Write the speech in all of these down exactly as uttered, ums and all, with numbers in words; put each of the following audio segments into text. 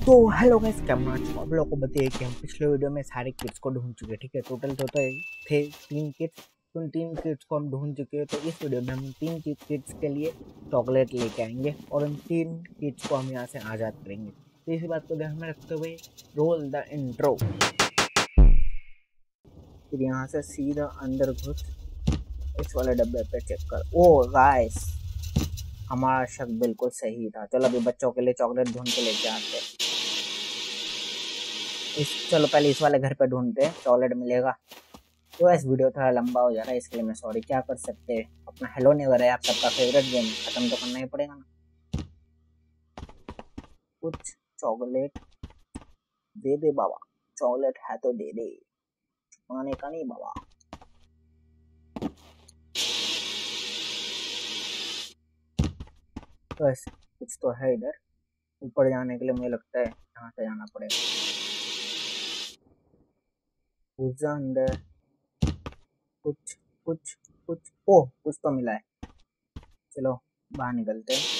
तो hello guys, camera आप लोगों को बताइए कि हम पिछले वीडियो में सारे किड्स को ढूंढ चुके हैं। ठीक है, टोटल तो, तो थे तीन किड्स। उन तीन किड्स को हम ढूंढ चुके हैं। तो इस वीडियो में हम तीन किड्स के लिए चॉकलेट लेके आएंगे और उन तीन किड्स को हम यहाँ से आज़ाद करेंगे। तो इसी बात को ध्यान में रखते हुए रोल द इंट्रो। फिर यहाँ से सीधा अंदर घुस इस वाले डब्बे पे चेक कर। ओ गाइस, हमारा शक बिल्कुल सही था। चलो अभी बच्चों के लिए चॉकलेट ढूंढ के लेके आते हैं। इस चलो पहले इस वाले घर पे ढूंढते हैं, चॉकलेट मिलेगा। तो इस वीडियो थोड़ा लंबा हो जा रहा है, इसके लिए मैं सॉरी। क्या कर सकते हैं, अपना हेलो नेवर है, आप सबका फेवरेट गेम है, खत्म तो करना ही पड़ेगा ना। कुछ चॉकलेट दे दे बाबा, चॉकलेट है तो दे दे, छुपाने का नहीं बाबा। बस कुछ तो है इधर। ऊपर जाने के लिए मुझे लगता है यहाँ से जाना पड़ेगा। अंदर कुछ कुछ कुछ ओह कुछ तो मिला है। चलो बाहर निकलते हैं।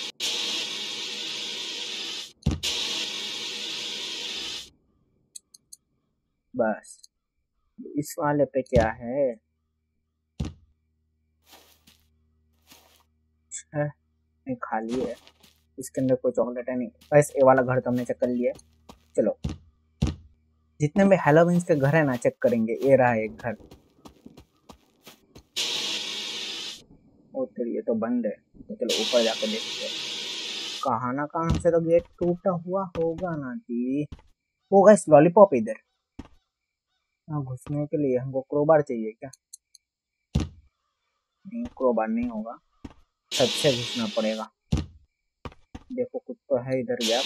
बस इस वाले पे क्या है, है नहीं, खाली है। इसके अंदर कोई चॉकलेट है नहीं। बस ये वाला घर तो हमने चेक कर लिया। चलो जितने भी हैलोवीन्स के घर है ना, चेक करेंगे। ये रहा एक घर। ओ तेरी, ये तो बंद है। तो चलो ऊपर जाकर देखते हैं। कहाँ ना कहाँ से तो गेट टूटा हुआ होगा ना जी। होगा इस लॉलीपॉप इधर। हाँ, घुसने के लिए हमको क्रोबार चाहिए क्या? नहीं, क्रोबार नहीं होगा, छत से घुसना पड़ेगा। देखो कुछ तो है इधर गैप।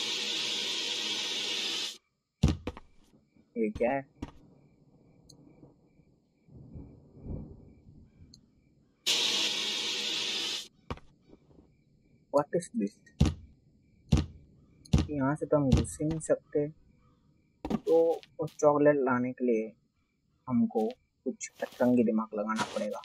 ये क्या है? What is this? यहाँ से तो हम घुस ही नहीं सकते। तो उस चॉकलेट लाने के लिए हमको कुछ अतरंगी दिमाग लगाना पड़ेगा।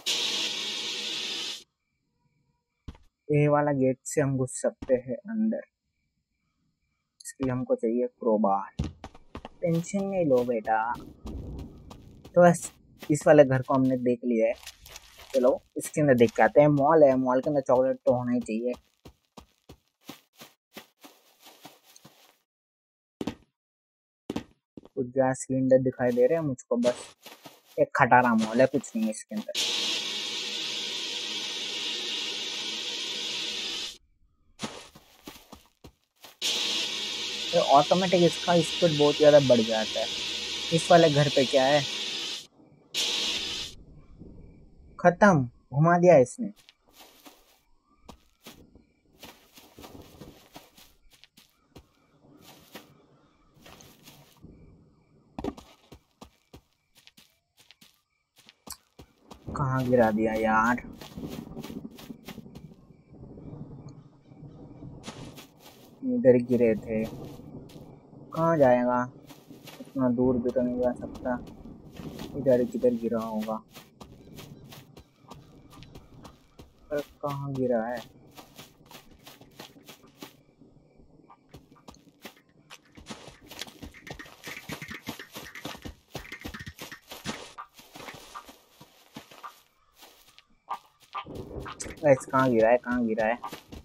ये वाला गेट से हम घुस सकते हैं अंदर। इसके लिए हमको चाहिए क्रोबार। टेंशन नहीं लो बेटा। तो बस इस वाले घर को हमने देख लिया है। चलो इसके अंदर देख के आते हैं। मॉल है, मॉल के अंदर चॉकलेट तो होना ही चाहिए। कुछ गैस सिलेंडर दिखाई दे रहे हैं मुझको। बस एक खटारा मॉल है, कुछ नहीं है इसके अंदर। तो ऑटोमेटिक इसका स्पीड बहुत ज्यादा बढ़ जाता है। इस वाले घर पे क्या है? खत्म, घुमा दिया इसने। कहाँ गिरा दिया यार? इधर गिरे थे। कहाँ जाएगा? इतना दूर भी तो नहीं जा सकता। इधर किधर गिरा होगा, पर कहाँ गिरा है? गाइस कहाँ गिरा है, कहाँ गिरा है?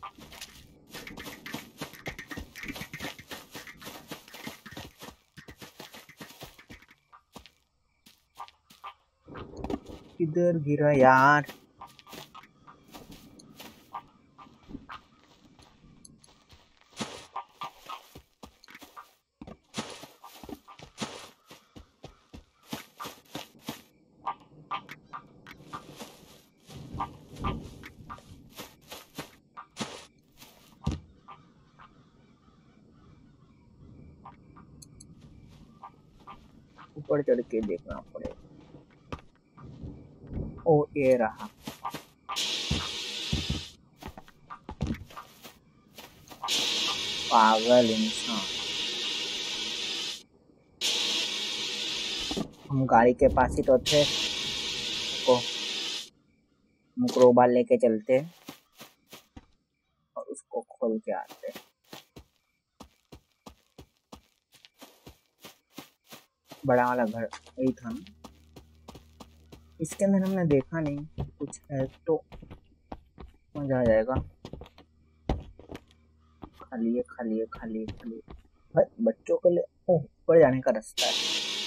किधर गिरा यार? ऊपर चढ़ के देखना पड़ेगा। ओ ये रहा। पागल इंसान। हम गाड़ी के पास ही तो थे। को हम क्रोबार लेके चलते और उसको खोल के आते। बड़ा वाला घर यही था ना, इसके अंदर हमने देखा नहीं, कुछ है तो मजा आ जाएगा। खाली है खाली है खाली है खाली है भाई, बच्चों के लिए ओह ऊपर जाने का रास्ता है।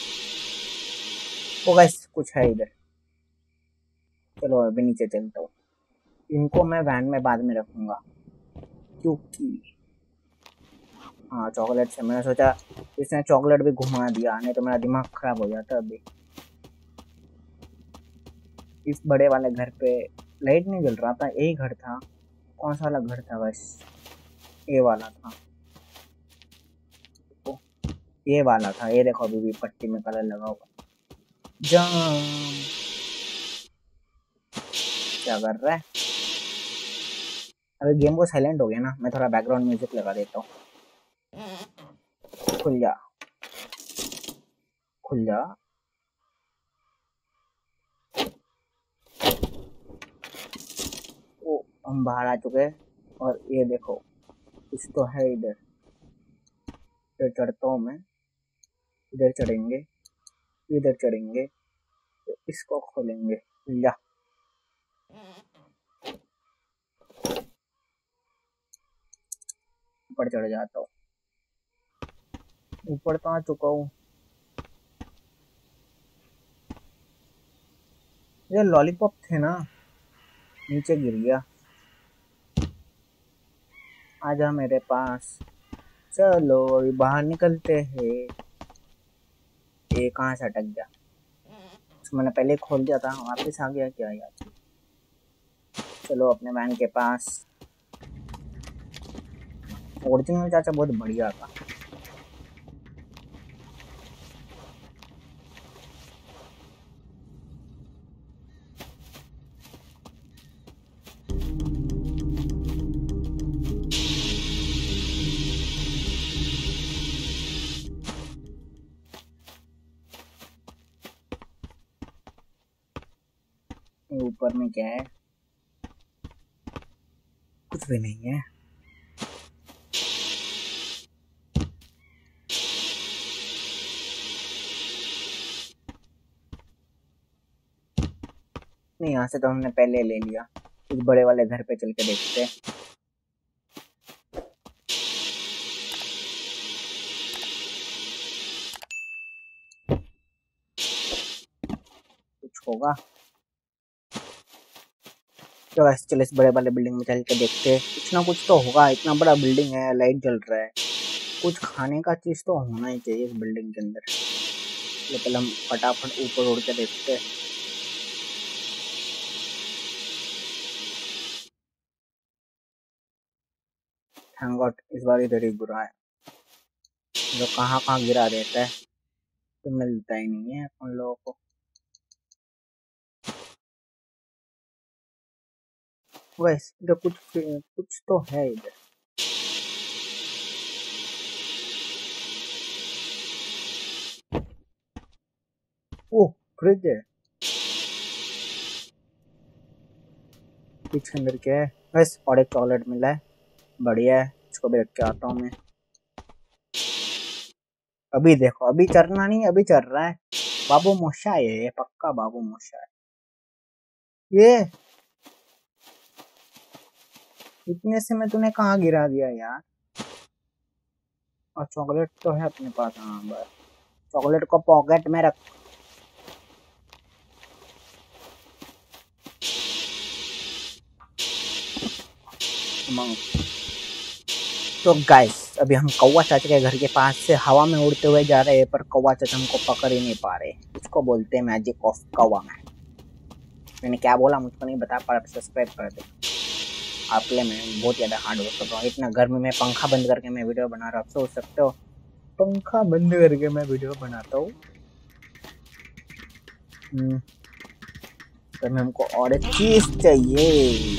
ओ गाइस कुछ है इधर, चलो अभी नीचे चलता हूँ। इनको मैं वैन में बाद में रखूंगा क्योंकि हाँ चॉकलेट से मैंने सोचा इसने चॉकलेट भी घुमा दिया, नहीं तो मेरा दिमाग खराब हो जाता अभी। इस बड़े वाले घर पे लाइट नहीं जल रहा था, यही घर था, कौन सा वाला घर था, बस ये वाला था, तो ये वाला था। ये देखो अभी भी पट्टी में कलर लगा हुआ। जाम क्या कर रहा है? अभी गेम को साइलेंट हो गया ना, मैं थोड़ा बैकग्राउंड म्यूजिक लगा देता हूँ। खुल जा खुल जा। ओ हम बाहर आ चुके हैं और ये देखो कुछ तो है इधर। इधर चढ़ता हूँ मैं, इधर चढ़ेंगे, इधर चढ़ेंगे, तो इसको खोलेंगे। या ऊपर चढ़ जाता हूँ, ऊपर तो आ चुका हूँ। ये लॉलीपॉप थे ना, नीचे गिर गया। आजा मेरे पास, चलो अभी बाहर निकलते हैं। ये कहाँ से अटक गया? तो मैंने पहले खोल दिया था, वापस आ गया क्या यार? चलो अपने वैन के पास। ओरिजिनल चाचा बहुत बढ़िया था। ऊपर में क्या है? कुछ भी नहीं है। नहीं यहाँ से तो हमने पहले ले लिया, इस बड़े वाले घर पे चल के देखते हैं। कुछ होगा तो वैसे चलो इस बड़े वाले बिल्डिंग में चल के देखते हैं, कुछ ना कुछ तो होगा। इतना बड़ा बिल्डिंग है, लाइट जल रहा है, कुछ खाने का चीज तो होना ही चाहिए इस बिल्डिंग के अंदर। तो पहले हम फटाफट ऊपर उड़ के देखते हैं। थैंक गॉड इस बार इधर ही बुरा है, जो कहाँ कहाँ गिरा देता है तो मिलता ही नहीं है उन लोगों को। वैसे इधर कुछ कुछ तो है इधर। ओह फ्रिज है, फ्रिज के अंदर क्या है? बस और एक चॉकलेट मिला है, बढ़िया है, इसको भी रख के आता हूँ मैं। अभी देखो अभी चरना नहीं, अभी चल रहा है। बाबू मोशा है ये, पक्का बाबू मोशा है ये। इतने से मैं तूने कहाँ गिरा दिया यार? और चॉकलेट तो है अपने पास, हाँ बस चॉकलेट को पॉकेट में रख। तो गाइस अभी हम कौवा चाचा के घर के पास से हवा में उड़ते हुए जा रहे हैं, पर कौवा चाचा हमको पकड़ ही नहीं पा रहे। इसको बोलते हैं मैजिक ऑफ कौवा मैन। मैंने क्या बोला मुझको नहीं बता पा, सब्सक्राइब कर दे। आप लिए मैं बहुत ज़्यादा हार्ड वर्क कर रहा हूँ, इतना गर्मी में पंखा बंद करके मैं वीडियो बना रहा हूँ, आप सोच सकते हो पंखा बंद करके मैं वीडियो बनाता हूँ। तो हमको और एक चीज चाहिए।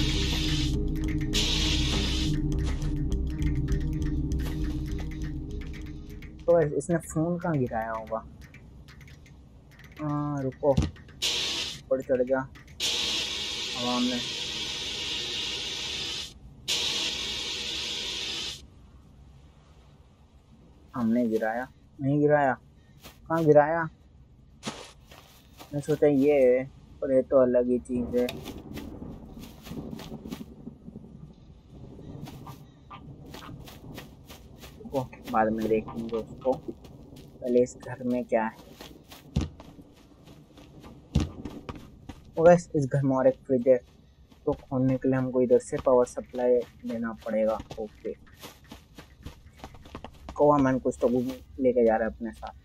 तो इसने फोन कहाँ गिराया होगा? हाँ रुको, ऊपर चढ़ जा हवा में। हमने गिराया नहीं गिराया, कहाँ गिराया? मैं सोचा ये है, पर ये तो अलग ही चीज है। वो बाद में देखेंगे उसको, पहले इस घर में क्या है। बस इस घर में और एक फ्रिज है, तो खोलने के लिए हमको इधर से पावर सप्लाई देना पड़ेगा। ओके, कौवा मैन कुछ तो लेके जा रहा है अपने साथ।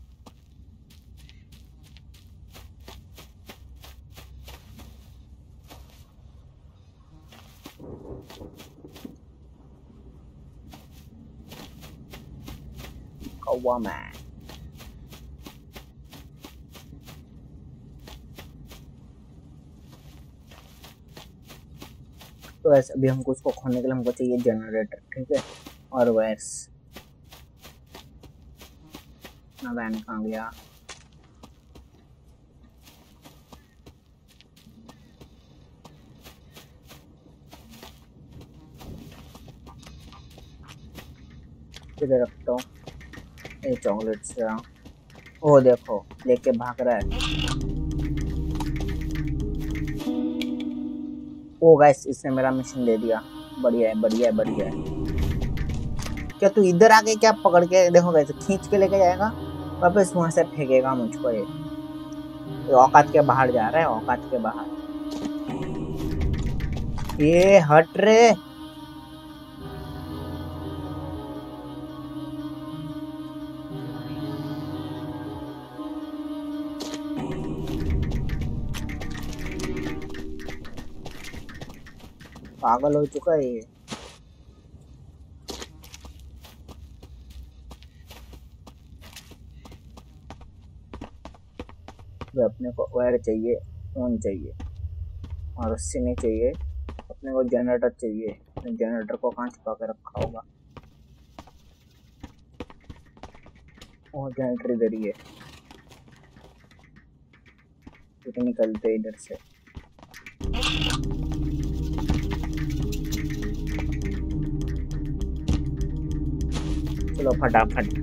कौवा मैन तो ऐसे अभी हमको उसको खोलने के लिए हमको चाहिए जनरेटर, ठीक है, और वायर्स। ना वैन कहाँ गया? किधर रखता हूँ ये चॉकलेट से? ओ देखो, लेके भाग रहा है। ओ गाइस, इसने मेरा मिशन दे दिया। बढ़िया है, बढ़िया है, बढ़िया है। क्या तू इधर आके क्या पकड़ के देखो गाइस, खींच के लेके जाएगा वापस, वहां से फेंकेगा मुझको। ये औकात के बाहर जा रहा है, औकात के बाहर। ये हट रे। पागल हो चुका है ये। अपने को वायर चाहिए, फोन चाहिए, और उससे नहीं चाहिए। अपने को जनरेटर चाहिए। जनरेटर को कहाँ छुपा के रखा होगा? और जनरेटर इधर ही है। तो निकलते इधर से। चलो फटाफट।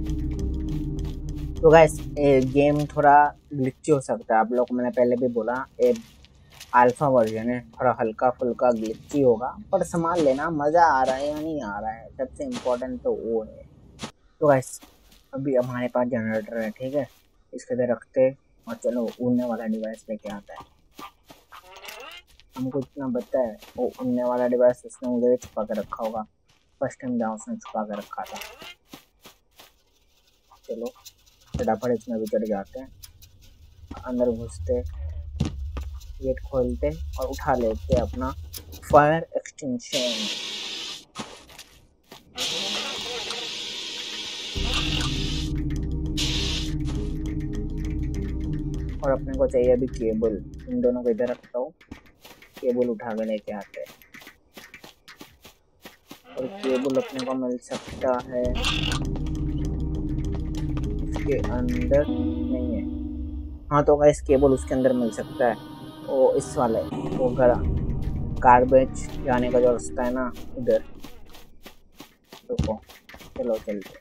तो गाइस, ये गेम थोड़ा ग्लिची हो सकता है, आप लोग को मैंने पहले भी बोला, ये अल्फा वर्जन है, थोड़ा हल्का फुल्का ग्लिची होगा, पर संभाल लेना, मज़ा आ रहा है या नहीं आ रहा है, सबसे इम्पोर्टेंट तो वो है। तो गाइस, अभी हमारे पास जनरेटर है, ठीक है, इसके अंदर रखते और चलो उड़ने वाला डिवाइस लेके आता है। हमको इतना पता है, वो उड़ने वाला डिवाइस उसने मुझे छुपा के रखा होगा। फर्स्ट टाइम जहाँ उसने छुपा के रखा था। चलो फटाफट इसमें भी चढ़ जाते हैं, अंदर घुसते, गेट खोलते और उठा लेते अपना फायर एक्सटेंशन। और अपने को चाहिए अभी केबल, इन दोनों को इधर रखता हूँ, केबल उठा के लेके आते हैं। और केबल अपने को मिल सकता है इसके अंदर, नहीं है। हाँ तो गाइस, केबल उसके अंदर मिल सकता है, वो इस वाले वो घर गार्बेज जाने का जो रास्ता है ना, उधर। रुको, चलो चलते।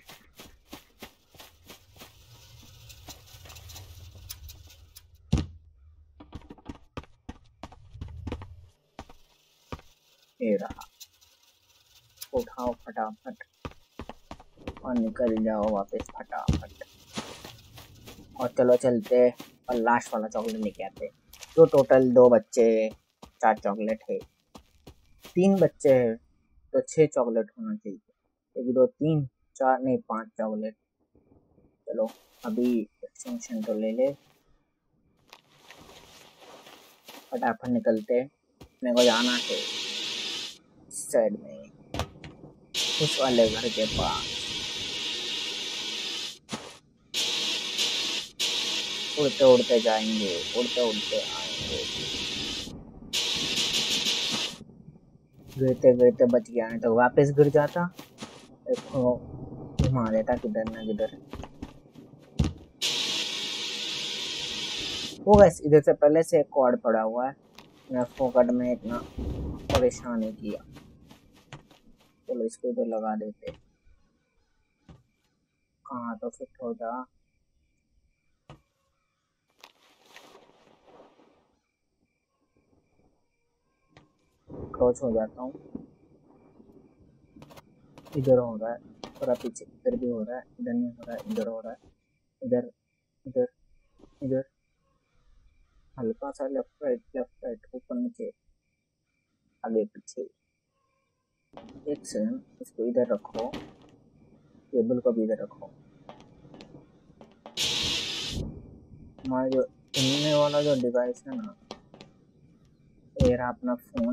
ये रहा, उठाओ फटाफट और निकल जाओ वापस फटाफट। और चलो चलते और लास्ट वाला चॉकलेट लेके आते। तो टोटल दो बच्चे, चार चॉकलेट है। तीन बच्चे हैं तो छह चॉकलेट होना चाहिए। एक दो तीन चार, नहीं पांच चॉकलेट। चलो अभी एक्सटेंशन तो ले ले, फटाफट निकलते। मेरे को जाना है साइड में, उस वाले घर के पास। उड़ते उड़ते जाएंगे, उड़ते उड़ते आएंगे। गिरते गिरते बच गया, नहीं तो वापस गिर जाता। देखो घुमा देता किधर ना किधर। वो गैस, इधर से पहले से एक कॉर्ड पड़ा हुआ है, मैं फोकट में इतना परेशान नहीं किया। चलो इसको इधर लगा देते। कहाँ तो फिट हो जा। अप्रोच हो जाता हूँ। इधर हो रहा है, थोड़ा पीछे, इधर भी हो रहा है, इधर नहीं हो रहा है, इधर हो रहा है, इधर इधर इधर, हल्का सा लेफ्ट राइट लेफ्ट राइट, ऊपर नीचे, आगे पीछे। एक सेकंड, इसको इधर रखो, केबल को भी इधर रखो। हमारा जो इनमें वाला जो डिवाइस है ना, ये रहा अपना फोन।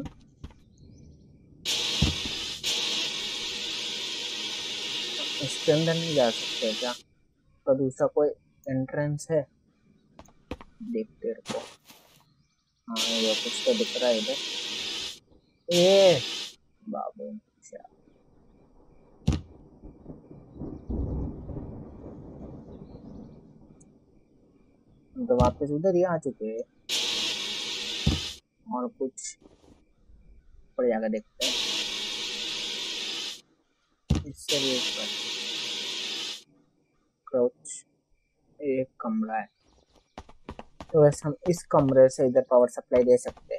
इसके अंदर नहीं जा सकते क्या? तो दूसरा कोई एंट्रेंस है? देखते रहो। हाँ, ये कुछ तो दिख रहा है इधर। ए बाबू, हम तो वापस उधर ही आ चुके हैं। और कुछ ऊपर जाकर देखते हैं। इससे भी ऊपर क्राउच, एक कमरा है, तो वैसे हम इस कमरे से इधर पावर सप्लाई दे सकते हैं।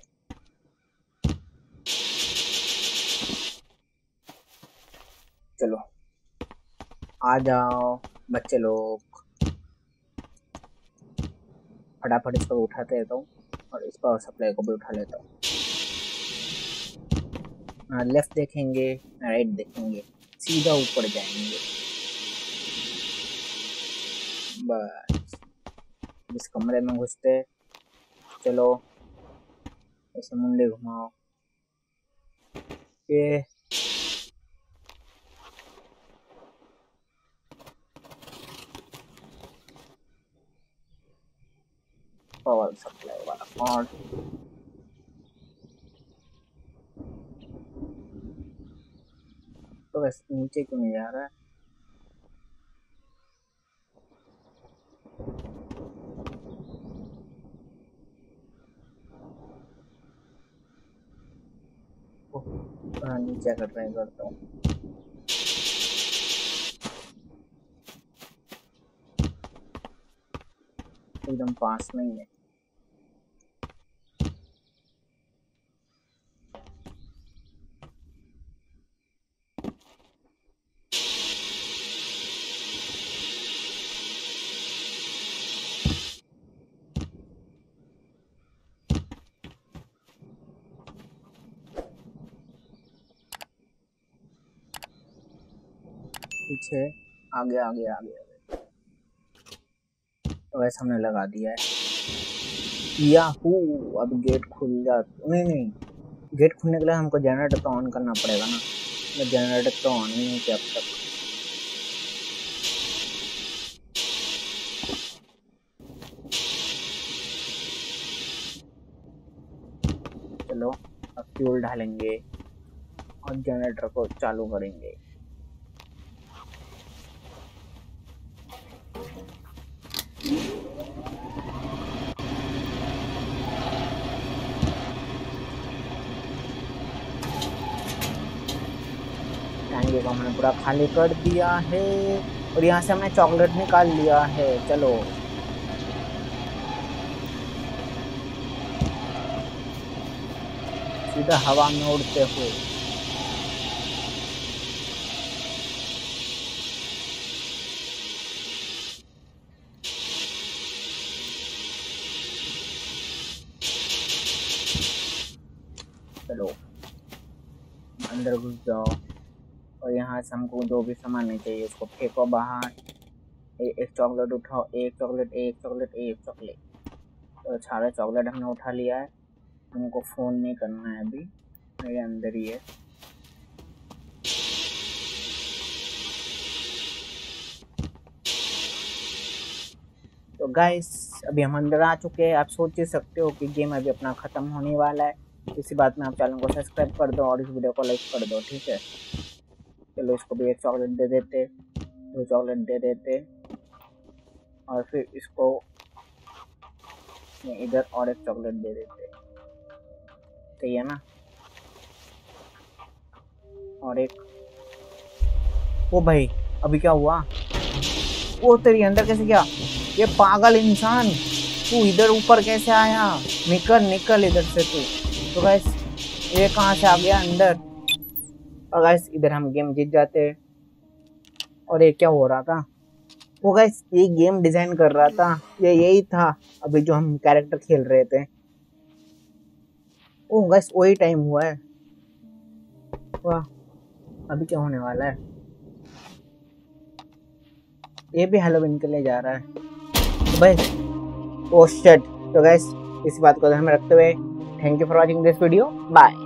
चलो आ जाओ बच्चे लोग, फटाफट इसको उठाते रहता हूँ और इस पावर सप्लाई को भी उठा लेता हूँ। ना लेफ्ट देखेंगे ना राइट देखेंगे, सीधा ऊपर जाएंगे बस। इस कमरे में घुसते, चलो ऐसे मुंडे घुमाओ। ये पावर सप्लाई वाला कॉर्ड, तो वैसे नीचे क्यों नहीं जा रहा है? थोड़ा नीचे आकर ट्राई करता हूँ। एकदम पास में ही है। पीछे, आगे आगे आगे आगे, तो वैसे हमने लगा दिया है। याहू, अब गेट खुल जाता। नहीं नहीं, गेट खुलने के लिए हमको जनरेटर तो ऑन करना पड़ेगा ना। मैं जनरेटर तो ऑन ही नहीं किया अब तक। चलो अब फ्यूल डालेंगे और जनरेटर को चालू करेंगे। टैंकी को हमने पूरा खाली कर दिया है और यहाँ से हमने चॉकलेट निकाल लिया है। चलो सीधा हवा में उड़ते हुए। चलो अंदर घुस जाओ और यहाँ से हमको जो भी सामान नहीं चाहिए उसको फेंको बाहर। ए, एक चॉकलेट उठाओ, एक चॉकलेट एक चॉकलेट एक चॉकलेट। तो सारे चॉकलेट हमने उठा लिया है। हमको फोन नहीं करना है अभी, मेरे अंदर ही है। तो गाइस अभी हम अंदर आ चुके हैं। आप सोच ही सकते हो कि गेम अभी अपना ख़त्म होने वाला है। इसी बात में आप चैनल को सब्सक्राइब कर दो और इस वीडियो को लाइक कर दो, ठीक है। चलो इसको भी एक चॉकलेट दे देते, दो चॉकलेट दे देते और फिर इसको इधर और एक चॉकलेट दे देते, सही है ना। और एक, ओ भाई अभी क्या हुआ? वो तेरी अंदर कैसे गया ये पागल इंसान? तू इधर ऊपर कैसे आया? निकल निकल इधर से तू। तो गाइस ये कहाँ से आ गया अंदर? और गाइस इधर हम गेम जीत जाते। और ये क्या हो रहा था? वो गाइस ये गेम डिजाइन कर रहा था, ये यही था अभी जो हम कैरेक्टर खेल रहे थे। ओ गाइस वही टाइम हुआ है। वाह, अभी क्या होने वाला है? ये भी हैलोवीन के लिए जा रहा है तो भाई। Oh shit. तो गाइस इस बात को ध्यान में रखते हुए thank you for watching this video, bye.